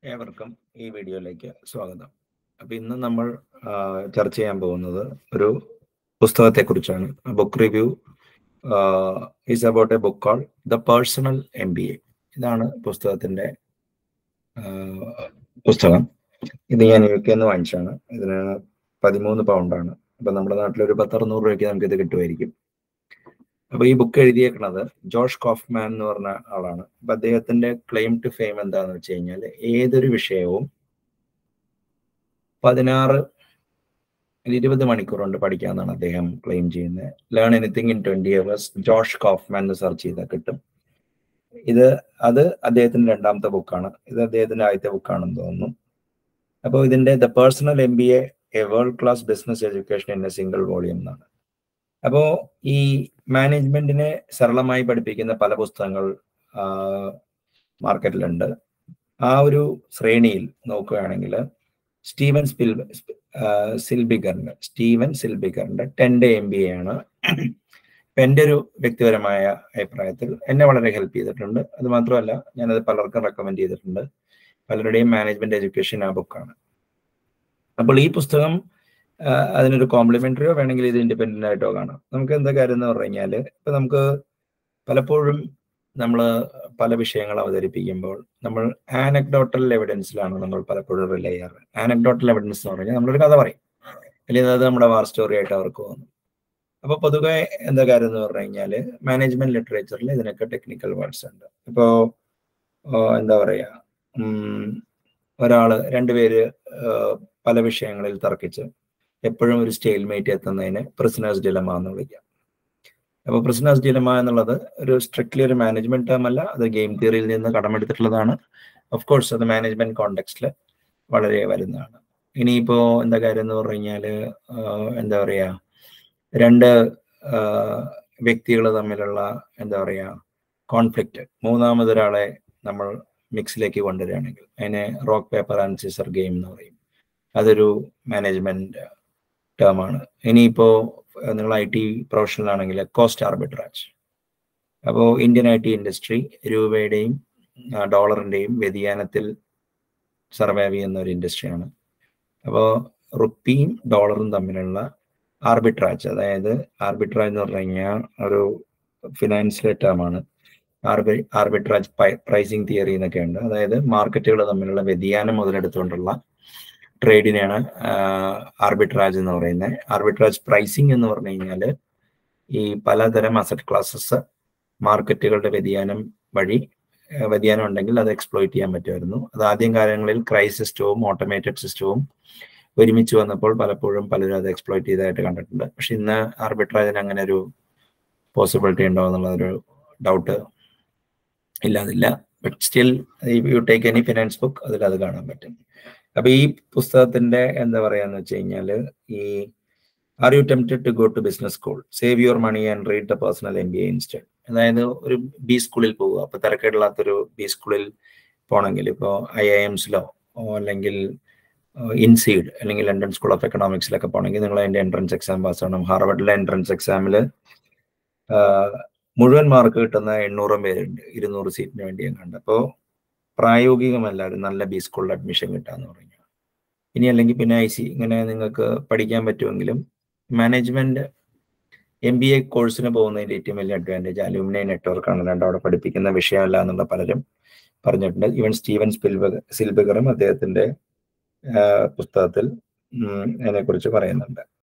ഏവർക്കും ഈ വീഡിയോയിലേക്ക് സ്വാഗതം. അപ്പോൾ ഇന്ന് നമ്മൾ ചർച്ച ചെയ്യാൻ പോകുന്നത് ഒരു പുസ്തകത്തെക്കുറിച്ചാണ്. Book review is about a book call the personal MBA. ഇതാണ് പുസ്തകം. ഇത് ഞാൻ UK നിന്ന് വാങ്ങിച്ചാണ്. ഇതിന് 13 പൗണ്ടാണ്. അപ്പം നമ്മുടെ നാട്ടിലൊരു 10-600 രൂപയ്ക്ക് നമുക്കിത് കിട്ടുമായിരിക്കും. അപ്പോൾ ഈ ബുക്ക് എഴുതിയേക്കുന്നത് ജോഷ് കോഫ്മാൻ എന്ന് പറഞ്ഞ ആളാണ്. അപ്പം അദ്ദേഹത്തിന്റെ ക്ലെയിം ടു ഫെയിം എന്താണെന്ന് വെച്ച് കഴിഞ്ഞാൽ ഏതൊരു വിഷയവും 16-20 മണിക്കൂർ കൊണ്ട് പഠിക്കാമെന്നാണ് അദ്ദേഹം ക്ലെയിം ചെയ്യുന്നത്. Learn anything in 20 hours. Josh Kaufman എന്ന് സെർച്ച് ചെയ്താൽ കിട്ടും. അത് അദ്ദേഹത്തിന്റെ രണ്ടാമത്തെ ബുക്കാണ്. ഇത് അദ്ദേഹത്തിന്റെ ആദ്യത്തെ ബുക്കാണെന്ന് തോന്നുന്നു. അപ്പോൾ ഇതിന്റെ the personal MBA a world class business education in a single volume എന്നാണ്. അപ്പോൾ ഈ മാനേജ്മെന്റിനെ സരളമായി പഠിപ്പിക്കുന്ന പല പുസ്തകങ്ങൾ മാർക്കറ്റിലുണ്ട്. ആ ഒരു ശ്രേണിയിൽ നോക്കുകയാണെങ്കിൽ സ്റ്റീവൻ സിൽബിഗറിന്റെ 10-day MBA ആണ്. എൻ്റെ ഒരു വ്യക്തിപരമായ അഭിപ്രായത്തിൽ എന്നെ വളരെ ഹെൽപ്പ് ചെയ്തിട്ടുണ്ട്. അത് മാത്രമല്ല, ഞാനത് പലർക്കും റെക്കമെൻഡ് ചെയ്തിട്ടുണ്ട്. പലരുടെയും മാനേജ്മെന്റ് എഡ്യൂക്കേഷൻ ആ ബുക്കാണ്. അപ്പോൾ ഈ പുസ്തകം അതിനൊരു കോംപ്ലിമെന്ററിയോ വേണമെങ്കിൽ ഇത് ഇൻഡിപെൻഡന്റ് ആയിട്ടോ കാണാം. നമുക്ക് എന്താ കാര്യം എന്ന് പറഞ്ഞു കഴിഞ്ഞാൽ, ഇപ്പൊ നമുക്ക് പലപ്പോഴും നമ്മൾ പല വിഷയങ്ങൾ അവതരിപ്പിക്കുമ്പോൾ നമ്മൾ ആനക്ഡോട്ടൽ എവിഡൻസിലാണ് നമ്മൾ പലപ്പോഴും റിലേ ചെയ്യാറ്. ആനക്ഡോട്ടൽ എവിഡൻസ് എന്ന് പറഞ്ഞാൽ നമ്മളൊരു കഥ പറയും, അല്ലെങ്കിൽ അത് നമ്മുടെ വാർ സ്റ്റോറി ആയിട്ട് അവർക്ക് തോന്നും. അപ്പൊ പൊതുവെ എന്താ കാര്യം എന്ന് പറഞ്ഞു കഴിഞ്ഞാൽ മാനേജ്മെന്റ് ലിറ്ററേച്ചറിൽ ഇതിനൊക്കെ ടെക്നിക്കൽ വേർഡ്സ് ഉണ്ട്. ഇപ്പോ എന്താ പറയാ, രണ്ടുപേര് പല വിഷയങ്ങളിൽ തർക്കിച്ച് എപ്പോഴും ഒരു സ്റ്റെയിൽമേറ്റ് എത്തുന്നതിന് പ്രിസണേഴ്സ് ഡിലമ എന്ന് വിളിക്കാം. അപ്പോൾ പ്രിസണേഴ്സ് ഡിലമ എന്നുള്ളത് ഒരു സ്ട്രിക്ട്ലി ഒരു മാനേജ്മെന്റ് ടേം അല്ല, അത് ഗെയിം തിയറിയിൽ നിന്ന് കടമെടുത്തിട്ടുള്ളതാണ്. ഓഫ് കോഴ്സ് അത് മാനേജ്മെന്റ് കോണ്ടെക്സ്റ്റിൽ വളരെ വരുന്നതാണ്. ഇനിയിപ്പോ എന്താ കാര്യം എന്ന് പറഞ്ഞു കഴിഞ്ഞാൽ, എന്താ പറയാ, രണ്ട് വ്യക്തികൾ തമ്മിലുള്ള എന്താ പറയാ കോൺഫ്ലിക്റ്റ്, മൂന്നാമതൊരാളെ നമ്മൾ മിക്സിലേക്ക് കൊണ്ടുവരികയാണെങ്കിൽ അതിനെ rock paper and scissor game എന്ന് പറയും. അതൊരു മാനേജ്മെന്റ് ടേമാണ്. ഇനിയിപ്പോ നിങ്ങൾ IT പ്രൊഫഷണൽ ആണെങ്കിൽ കോസ്റ്റ് ആർബിട്രാജ്. അപ്പോൾ ഇന്ത്യൻ IT ഇൻഡസ്ട്രി രൂപയുടെയും ഡോളറിന്റെയും വ്യതിയാനത്തിൽ സർവൈവ് ചെയ്യുന്ന ഒരു ഇൻഡസ്ട്രിയാണ്. അപ്പോൾ റുപ്പിയും ഡോളറും തമ്മിലുള്ള ആർബിട്രാജ്, അതായത് ആർബിട്രാജ് എന്ന് പറഞ്ഞു കഴിഞ്ഞാൽ ഒരു ഫിനാൻഷ്യൽ ടേമാണ്. ആർബിട്രാജ് പ്രൈസിങ് തിയറി എന്നൊക്കെ ഉണ്ട്. അതായത് മാർക്കറ്റുകൾ തമ്മിലുള്ള വ്യതിയാനം മുതലെടുത്തുകൊണ്ടുള്ള ട്രേഡിനെയാണ് ആർബിട്രാജ് എന്ന് പറയുന്നത്. ആർബിട്രാജ് പ്രൈസിങ് എന്ന് പറഞ്ഞു കഴിഞ്ഞാൽ ഈ പലതരം അസറ്റ് ക്ലാസസ് മാർക്കറ്റുകളുടെ വ്യതിയാനം ഉണ്ടെങ്കിൽ അത് എക്സ്പ്ലോയിറ്റ് ചെയ്യാൻ പറ്റുമായിരുന്നു. അത് ആദ്യം കാലങ്ങളിൽ ക്രൈ സിസ്റ്റവും ഓട്ടോമേറ്റഡ് സിസ്റ്റവും ഒരുമിച്ച് വന്നപ്പോൾ പലപ്പോഴും പലരും അത് എക്സ്പ്ലോയിറ്റ് ചെയ്തതായിട്ട് കണ്ടിട്ടുണ്ട്. പക്ഷെ ഇന്ന് ആർബിട്രാജിന് അങ്ങനെ ഒരു പോസിബിലിറ്റി ഉണ്ടോ എന്നുള്ളതൊരു ഡൗട്ട് ഇല്ലാതില്ല. But still you take any finance book, അതിലത് കാണാൻ പറ്റും. അപ്പൊ ഈ പുസ്തകത്തിന്റെ എന്താ പറയാന്ന് വെച്ച് കഴിഞ്ഞാല്, ഈ are you tempted to go to business school, save your money and read the personal MBA instead. അതായത് ഒരു B സ്കൂളിൽ പോവുക. അപ്പൊ തിരക്കേടില്ലാത്തൊരു B സ്കൂളിൽ പോകണമെങ്കിൽ ഇപ്പോൾ IIMസിലോ അല്ലെങ്കിൽ ഇൻസീഡ് അല്ലെങ്കിൽ ലണ്ടൻ സ്കൂൾ ഓഫ് എക്കണോമിക്സിലൊക്കെ പോകണമെങ്കിൽ നിങ്ങൾ അതിന്റെ എൻട്രൻസ് എക്സാം പാസ് ചെയ്യണം. ഹാർവർഡിലെ എൻട്രൻസ് എക്സാമിൽ മുഴുവൻ മാർക്ക് കിട്ടുന്ന 800 പേരുണ്ട് 200 സീറ്റിന് വേണ്ടി കണ്ട്. അപ്പോൾ പ്രായോഗികമല്ല ഒരു നല്ല B സ്കൂളിൽ അഡ്മിഷൻ കിട്ടാന്ന് പറഞ്ഞു. ഇനി അല്ലെങ്കിൽ പിന്നെ ഇങ്ങനെ നിങ്ങൾക്ക് പഠിക്കാൻ പറ്റുമെങ്കിലും മാനേജ്മെന്റ് MBA കോഴ്സിന് പോകുന്നതിന്റെ ഏറ്റവും വലിയ അഡ്വാൻറ്റേജ് അലൂമിനി നെറ്റ്വർക്കാണ്. അവിടെ പഠിപ്പിക്കുന്ന വിഷയമല്ല എന്നുള്ള പലരും പറഞ്ഞിട്ടുണ്ട്. ഈവൻ സ്റ്റീവൻ സിൽബിഗറും അദ്ദേഹത്തിന്റെ പുസ്തകത്തിൽ അതിനെക്കുറിച്ച് പറയുന്നുണ്ട്.